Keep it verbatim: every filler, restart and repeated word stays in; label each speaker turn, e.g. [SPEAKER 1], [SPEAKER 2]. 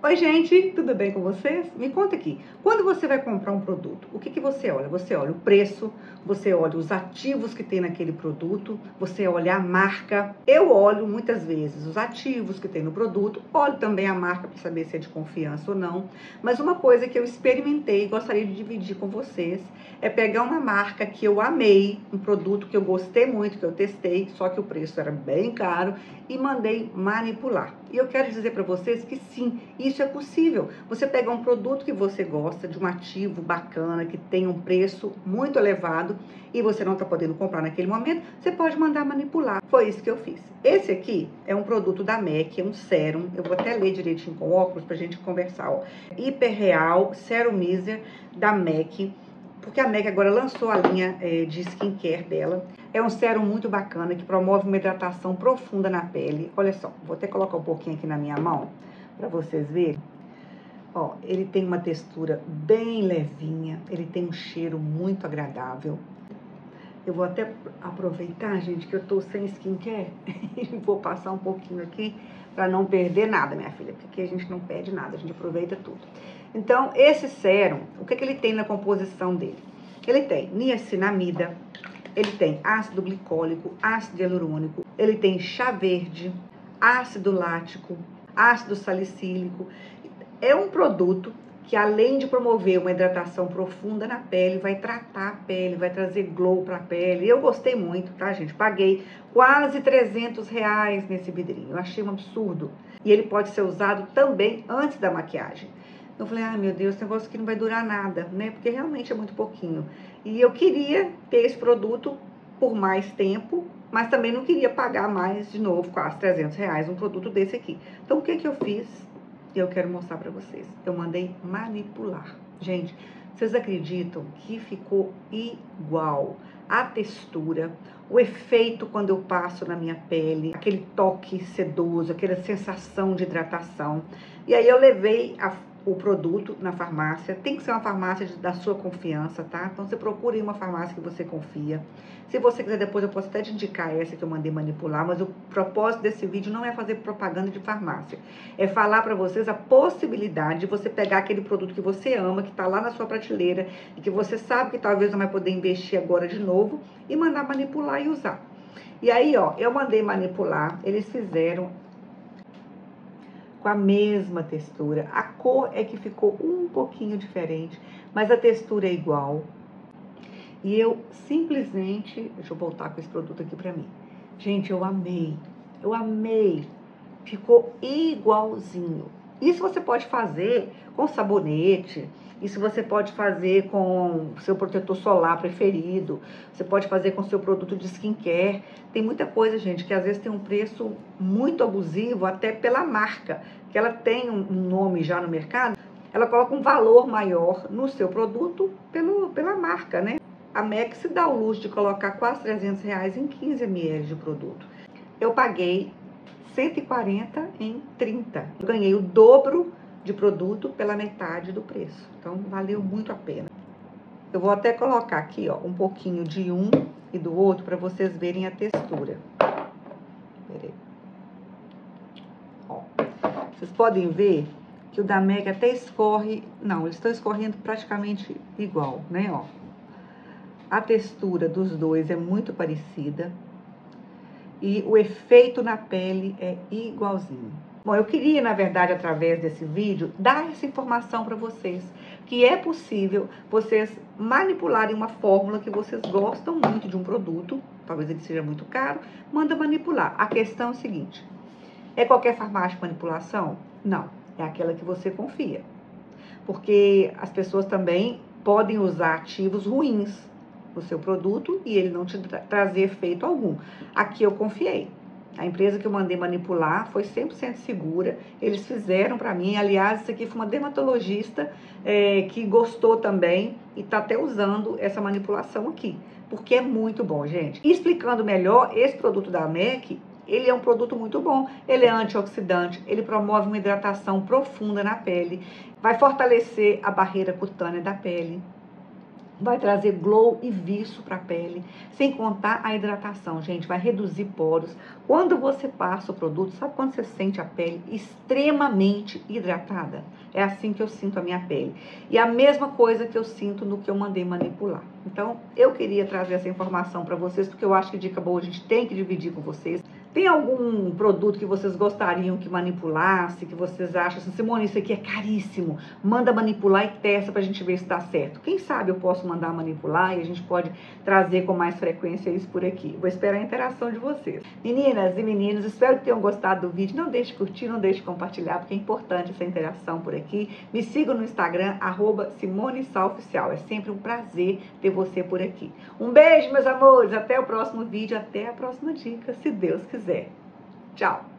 [SPEAKER 1] Oi gente, tudo bem com vocês? Me conta aqui, quando você vai comprar um produto, o que que você olha? Você olha o preço, você olha os ativos que tem naquele produto, você olha a marca. Eu olho muitas vezes os ativos que tem no produto, olho também a marca para saber se é de confiança ou não. Mas uma coisa que eu experimentei e gostaria de dividir com vocês é pegar uma marca que eu amei, um produto que eu gostei muito, que eu testei, só que o preço era bem caro, e mandei manipular. E eu quero dizer para vocês que sim, isso é possível. Você pegar um produto que você gosta, de um ativo bacana, que tem um preço muito elevado, e você não está podendo comprar naquele momento, você pode mandar manipular. Foi isso que eu fiz. Esse aqui é um produto da M A C, é um sérum. Eu vou até ler direitinho com óculos pra gente conversar, ó. Hiperreal Serumizer da M A C. Porque a M A C agora lançou a linha é, de skincare dela. É um sérum muito bacana, que promove uma hidratação profunda na pele. Olha só, vou até colocar um pouquinho aqui na minha mão, para vocês verem. Ó, ele tem uma textura bem levinha, ele tem um cheiro muito agradável. Eu vou até aproveitar, gente, que eu tô sem skincare e vou passar um pouquinho aqui para não perder nada, minha filha, porque aqui a gente não perde nada, a gente aproveita tudo. Então, esse sérum, o que que ele tem na composição dele? Ele tem niacinamida, ele tem ácido glicólico, ácido hialurônico, ele tem chá verde, ácido lático, ácido salicílico. É um produto que, além de promover uma hidratação profunda na pele, vai tratar a pele, vai trazer glow para a pele. Eu gostei muito, tá, gente? Paguei quase trezentos reais nesse vidrinho. Eu achei um absurdo. E ele pode ser usado também antes da maquiagem. Eu falei, ah, meu Deus, esse negócio aqui não vai durar nada, né? Porque realmente é muito pouquinho. E eu queria ter esse produto por mais tempo, mas também não queria pagar mais, de novo, quase trezentos reais um produto desse aqui. Então, o que que eu fiz? Eu quero mostrar pra vocês. Eu mandei manipular. Gente, vocês acreditam que ficou igual? A textura, o efeito quando eu passo na minha pele, aquele toque sedoso, aquela sensação de hidratação. E aí eu levei a o produto na farmácia. Tem que ser uma farmácia de, da sua confiança, tá? Então você procure uma farmácia que você confia. Se você quiser, depois eu posso até te indicar essa que eu mandei manipular, mas o propósito desse vídeo não é fazer propaganda de farmácia. É falar pra vocês a possibilidade de você pegar aquele produto que você ama, que tá lá na sua prateleira, e que você sabe que talvez não vai poder investir agora de novo, e mandar manipular e usar. E aí, ó, eu mandei manipular, eles fizeram com a mesma textura. A cor é que ficou um pouquinho diferente, mas a textura é igual. E eu simplesmente... Deixa eu voltar com esse produto aqui pra mim. Gente, eu amei. Eu amei. Ficou igualzinho. Isso você pode fazer com sabonete. Isso você pode fazer com seu protetor solar preferido. Você pode fazer com seu produto de skincare. Tem muita coisa, gente, que às vezes tem um preço muito abusivo, até pela marca, que ela tem um nome já no mercado. Ela coloca um valor maior no seu produto pelo, pela marca, né? A M A C se dá o luxo de colocar quase trezentos reais em quinze mililitros de produto. Eu paguei cento e quarenta em trinta. Eu ganhei o dobro de produto pela metade do preço. Então, valeu muito a pena. Eu vou até colocar aqui, ó, um pouquinho de um e do outro para vocês verem a textura. Peraí. Ó, vocês podem ver que o da M A C até escorre... Não, eles estão escorrendo praticamente igual, né, ó. A textura dos dois é muito parecida. E o efeito na pele é igualzinho. Bom, eu queria, na verdade, através desse vídeo, dar essa informação para vocês, que é possível vocês manipularem uma fórmula que vocês gostam muito de um produto, talvez ele seja muito caro, manda manipular. A questão é o seguinte, é qualquer farmácia de manipulação? Não, é aquela que você confia. Porque as pessoas também podem usar ativos ruins no seu produto e ele não te tra trazer efeito algum. Aqui eu confiei. A empresa que eu mandei manipular foi cem por cento segura. Eles fizeram para mim. Aliás, isso aqui foi uma dermatologista é, que gostou também e tá até usando essa manipulação aqui. Porque é muito bom, gente. E explicando melhor, esse produto da M A C, ele é um produto muito bom. Ele é antioxidante, ele promove uma hidratação profunda na pele, vai fortalecer a barreira cutânea da pele. vai trazer glow e viço para a pele, sem contar a hidratação, gente, vai reduzir poros. Quando você passa o produto, sabe quando você sente a pele extremamente hidratada? É assim que eu sinto a minha pele. E a mesma coisa que eu sinto no que eu mandei manipular. Então, eu queria trazer essa informação para vocês, porque eu acho que dica boa a gente tem que dividir com vocês. Tem algum produto que vocês gostariam que manipulasse, que vocês acham assim, Simone, isso aqui é caríssimo, manda manipular e testa pra gente ver se dá certo. Quem sabe eu posso mandar manipular e a gente pode trazer com mais frequência isso por aqui. Vou esperar a interação de vocês. Meninas e meninos, espero que tenham gostado do vídeo. Não deixe de curtir, não deixe de compartilhar, porque é importante essa interação por aqui. Me sigam no Instagram, arroba Simone Sá Oficial. É sempre um prazer ter você por aqui. Um beijo, meus amores, até o próximo vídeo, até a próxima dica, se Deus quiser. Tchau!